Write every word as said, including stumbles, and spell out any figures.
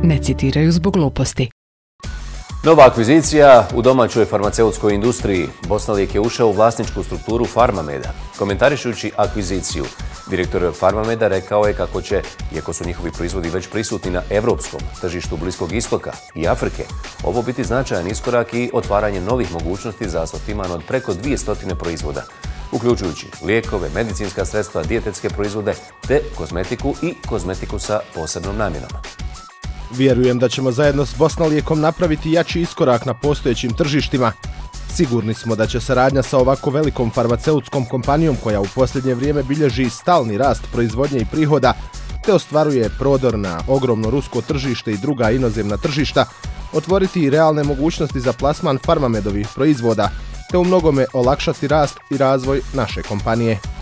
ne citiraju zbog gluposti. Nova akvizicija u domaćoj farmaceutskoj industriji. Bosnalijek je ušao u vlasničku strukturu Farmameda. Komentarišući akviziciju, direktor Farmameda rekao je kako će, iako su njihovi proizvodi već prisutni na evropskom tržištu Bliskog istoka i Afrike, ovo biti značajan iskorak i otvaranje novih mogućnosti za asortiman od preko dvjesto proizvoda, uključujući lijekove, medicinska sredstva, dijetetske proizvode te kozmetiku i kozmetiku sa posebnom namjenom. Vjerujem da ćemo zajedno s Bosnalijekom napraviti jači iskorak na postojećim tržištima. Sigurni smo da će saradnja sa ovako velikom farmaceutskom kompanijom koja u posljednje vrijeme bilježi stalni rast proizvodnje i prihoda te ostvaruje prodor na ogromno rusko tržište i druga inozemna tržišta, otvoriti i realne mogućnosti za plasman Farmamedovih proizvoda te u mnogome olakšati rast i razvoj naše kompanije.